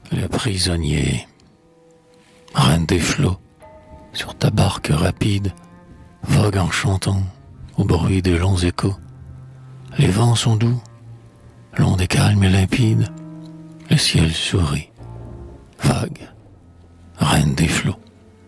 Le prisonnier, reine des flots, sur ta barque rapide, vogue en chantant au bruit des longs échos. Les vents sont doux, l'onde est calme et limpide, le ciel sourit, vague, reine des flots.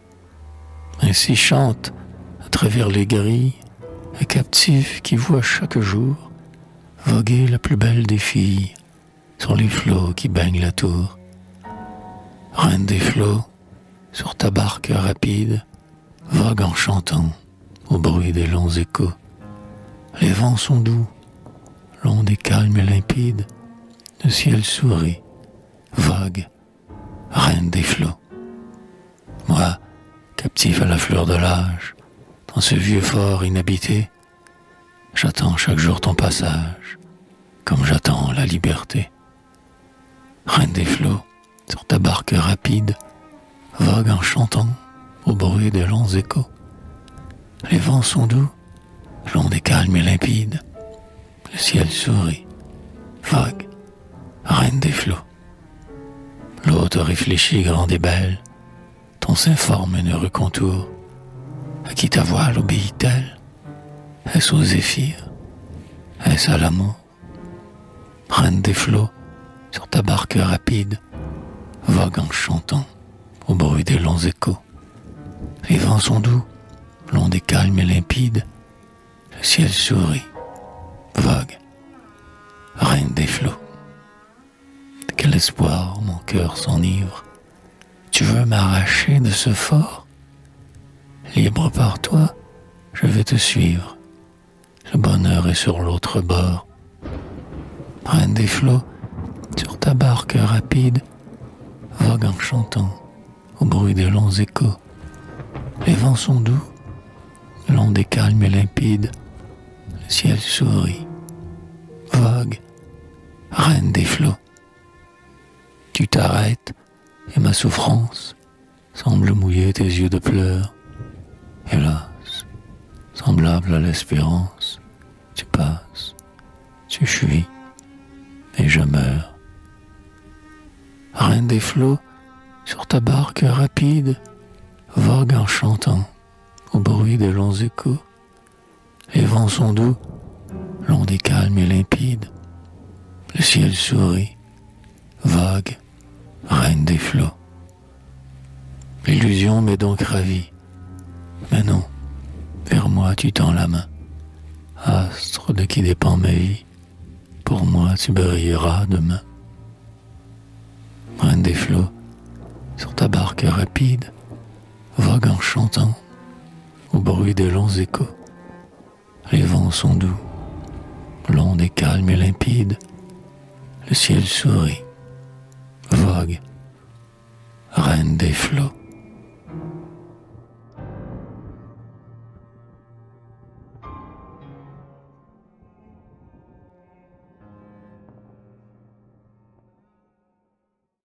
Ainsi chante à travers les grilles un captif qui voit chaque jour voguer la plus belle des filles sur les flots qui baignent la tour. Reine des flots, sur ta barque rapide, vogue en chantant au bruit des longs échos. Les vents sont doux, l'onde est calme et limpide, le ciel sourit, vague, reine des flots. Moi, captif à la fleur de l'âge, dans ce vieux fort inhabité, j'attends chaque jour ton passage, comme j'attends la liberté. Reine des flots, sur ta barque rapide, vogue en chantant au bruit des longs échos. Les vents sont doux, l'onde est calme et limpide, le ciel sourit, vague, reine des flots. L'eau te réfléchit grande et belle, ton sein forme un heureux contour. À qui ta voile obéit-elle? Est-ce au zéphyr? Est-ce à l'amour? Reine des flots, sur ta barque rapide, vogue en chantant au bruit des longs échos. Les vents sont doux, l'onde est calme et limpide, le ciel sourit, vague, reine des flots. De quel espoir mon cœur s'enivre, tu veux m'arracher de ce fort? Libre par toi, je vais te suivre, le bonheur est sur l'autre bord. Reine des flots, sur ta barque rapide, vogue en chantant au bruit des longs échos. Les vents sont doux, l'onde est calme et limpide, le ciel sourit, vague, reine des flots. Tu t'arrêtes et ma souffrance semble mouiller tes yeux de pleurs. Hélas, semblable à l'espérance, tu passes, tu fuis, et je meurs. Reine des flots, sur ta barque rapide, vogue en chantant au bruit des longs échos. Les vents sont doux, l'onde est calme et limpide, le ciel sourit, vague, reine des flots. L'illusion m'est donc ravie, mais non, vers moi tu tends la main. Astre de qui dépend ma vie, pour moi tu brilleras demain. Reine des flots, sur ta barque rapide, vogue en chantant au bruit des longs échos. Les vents sont doux, l'onde est calme et limpide, le ciel sourit, vague, reine des flots.